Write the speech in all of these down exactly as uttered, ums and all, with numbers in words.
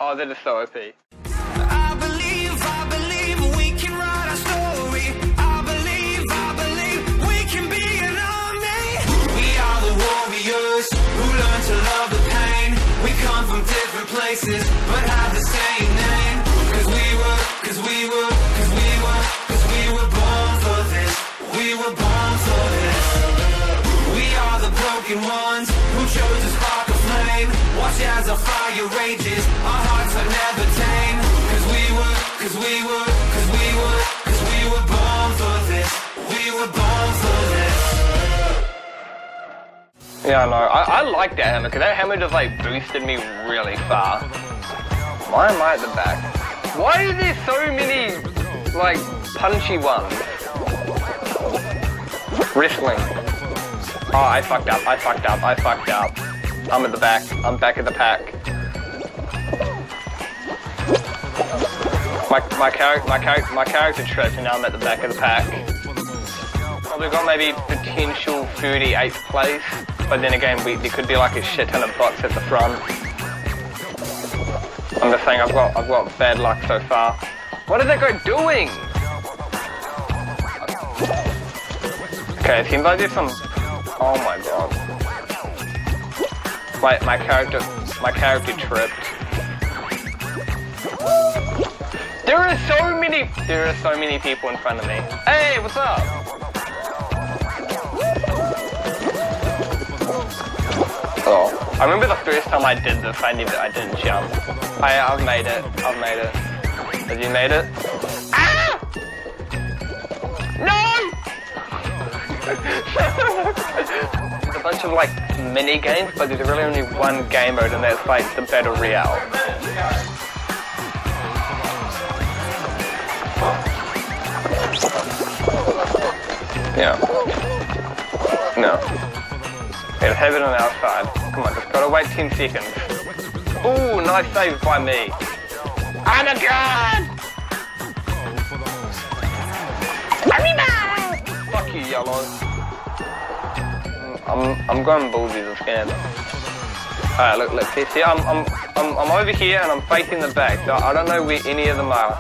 Oh, that is so O P. I believe, I believe we can write our story. I believe, I believe we can be an army. We are the warriors who learn to love the pain. We come from different places, but have the same name. Cause we were, cause we were, cause we were, cause we were born for this. We were born for this. We are the broken ones who chose to spark a flame. Watch as our fire rages, our hearts are never tame. Cause we were, cause we were, cause we were, cause we were born for this. We were born for this. Yeah, I know. I, I like that hammer, because that hammer just like boosted me really far. Why am I at the back? Why are there so many, like, punchy ones? Wrestling. Oh, I fucked up, I fucked up, I fucked up. I'm at the back, I'm back at the pack. My, my, char my, char my character tripped and now I'm at the back of the pack. Probably got maybe potential thirty-eighth place, but then again we, there could be like a shit ton of bots at the front. I'm just saying I've got, I've got bad luck so far. What is that guy doing? Okay, it seems like there's some... Oh my god. My, my character, my character tripped. There are so many, there are so many people in front of me. Hey, what's up? Oh, I remember the first time I did this, I never, I didn't jump. I, I've made it, I've made it. Have you made it? Ah! No! There's a bunch of like mini games, but there's really only one game mode, and that's like the Battle Royale. Yeah. No. It'll have it on the outside. Come on, just gotta wait ten seconds. Ooh, nice save by me. And a gun! Fuck you, yellow. I'm I'm going ballsy this game. Alright, look, look, see, see I'm I'm I'm I'm over here and I'm facing the back, so I don't know where any of them are.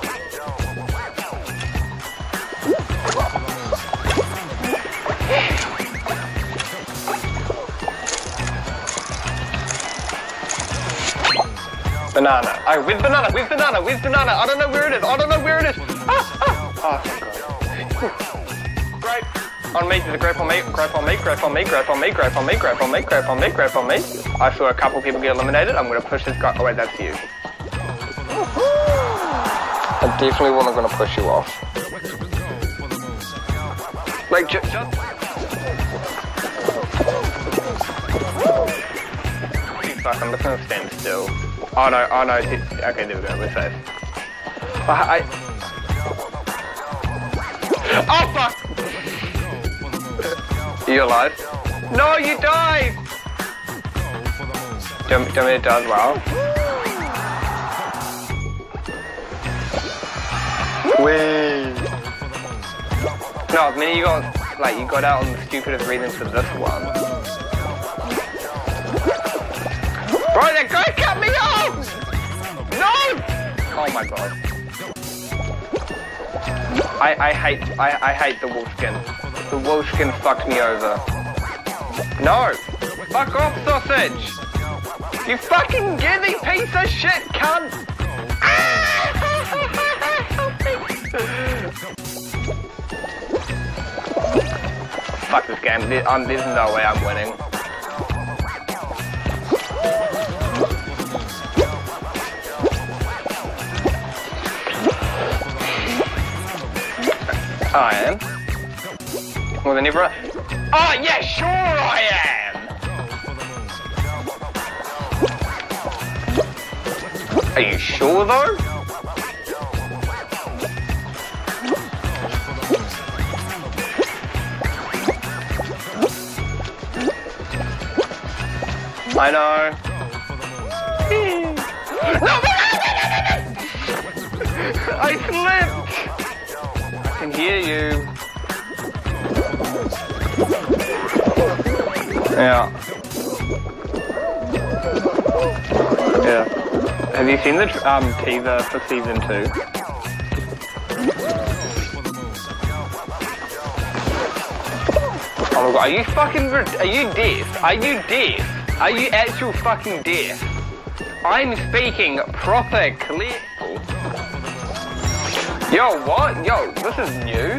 Banana. Oh, where's banana? Where's banana? Where's banana? I don't know where it is. I don't know where it is. Ah, ah. Oh, thank God. Great. On me, there's a grape on me, grape on me, grape on me, grape on me, grape on me, grape on me, grape on me, grape on me. I saw a couple people get eliminated. I'm gonna push this guy. Oh wait, that's you. I definitely wasn't gonna push you off. Like, just. just Fuck, I'm just gonna stand still. Oh no, oh no, okay, there we go, we're safe. I... Oh fuck! Are you alive? No, you died! Do you, do you want me to die as well? Whee! No, I mean you got, like, you got out on the stupidest reason for this one. Bro, that guy cut me off! No! Oh my god. I, I hate I, I hate the wolfskin. The wolfskin fucked me over. No! Fuck off, sausage! You fucking giddy piece of shit, cunt! Fuck this game. There, um, there's no way I'm winning. I am. More than ever. Oh yeah, sure I am. Are you sure though? I know. No, I slipped. I can hear you. Yeah. Yeah. Have you seen the um, teaser for season two? Oh my god, are you fucking, are you deaf? Are you deaf? Are you actual fucking deaf? I'm speaking proper clear. Yo, what? Yo, this is new?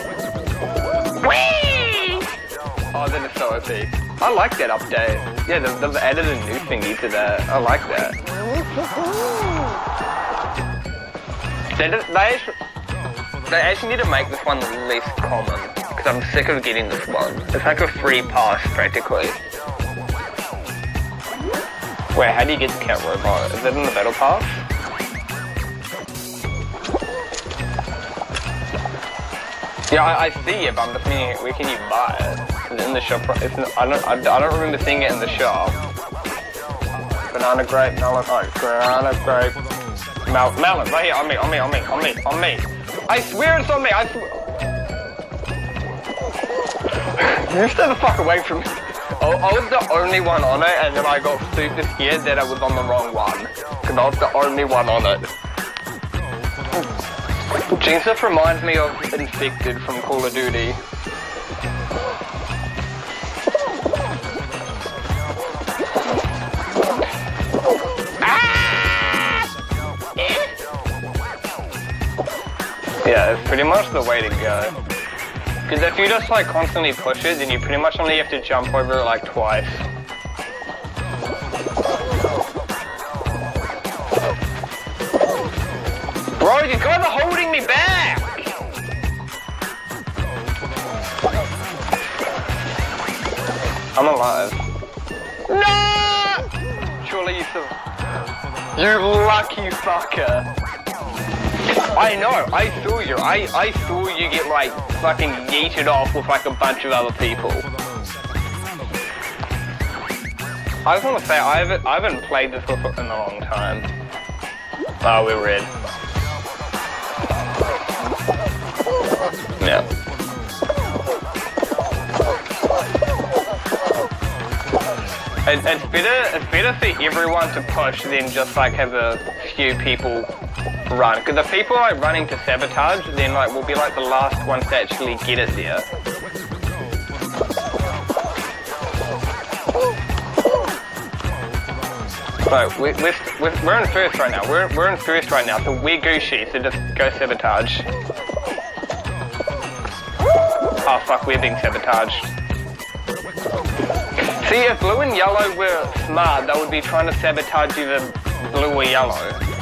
Whee! Oh, that is so O P. I like that update. Yeah, they've, they've added a new thingy to that. I like that. They, just, they, actually, they actually need to make this one less common, because I'm sick of getting this one. It's like a free pass, practically. Wait, how do you get the Cat Robot? Is it in the Battle Pass? Yeah, I, I see it, but I'm just meaning, where can you buy it? Is it in the shop? It's in, I don't. I, I don't remember seeing it in the shop. Banana grape, melon, oh, banana grape, mel, melon. Right here, on me, on me, on me, on me, on me. I swear it's on me. I swear. You stay the fuck away from me. I, I was the only one on it, and then I got super scared that I was on the wrong one, because I was the only one on it. Jesus reminds me of Infected from Call of Duty. Ah! Yeah, it's pretty much the way to go. Because if you just like constantly push it, then you pretty much only have to jump over it like twice. Bro, you guys are holding me back! I'm alive. No! Surely you still... You lucky fucker. I know, I saw you. I, I saw you get like fucking yeeted off with like a bunch of other people. I just want to say, I haven't, I haven't played this in a long time. Oh, we're red. Yeah. It, it's better, it's better for everyone to push than just like have a few people run. Because the people like running to sabotage, then like will be like the last ones to actually get it there. So we, we're, we're, we're in first right now. We're, we're in first right now, so we're Gucci, so just go sabotage. Oh fuck, we're being sabotaged. See, if blue and yellow were smart, they would be trying to sabotage either blue or yellow.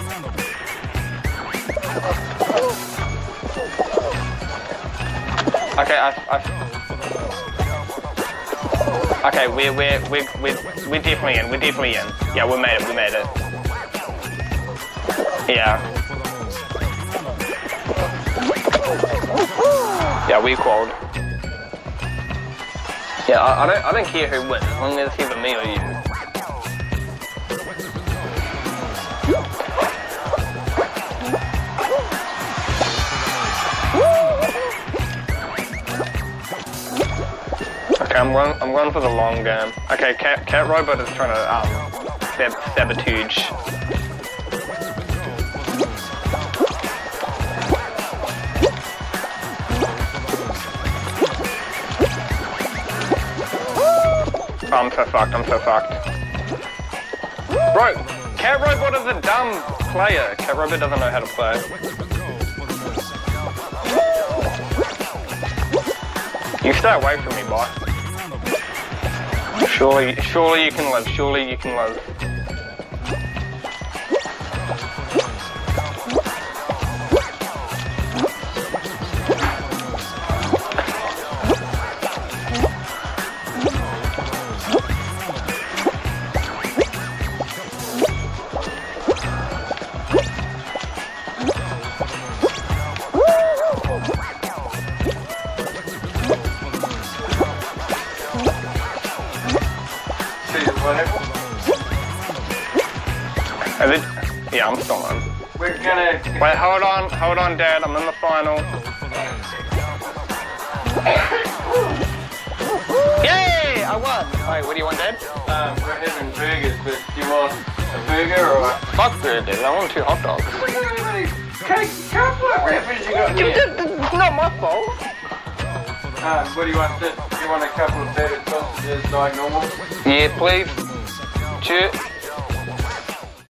Okay, I, I... Okay, we're, we're, we're, we're, we're definitely in, we're definitely in. Yeah, we made it, we made it. Yeah. Yeah, we qualled. Yeah, I, I don't, I don't care who wins, as long as it's either me or you. Okay, I'm going, I'm going for the long game. Okay, Cat, Cat Robot is trying to, um, sab sabotage. Oh, I'm so fucked, I'm so fucked. Bro, Cat Robot is a dumb player. Cat Robot doesn't know how to play. You stay away from me, boy. Surely, surely you can live, surely you can live. Yeah, I'm still on. We're gonna... Wait, hold on, hold on, Dad. I'm in the final. Yay! I won! Wait, what do you want, Dad? Um, we're having burgers, but you want... A burger or what? Fuck burgers, I want two hot dogs. Okay, can't put breakfast you got there. It's not my fault. Um, what do you want? This? You want a couple of battered sausages like normal? Yeah, please. Cheers.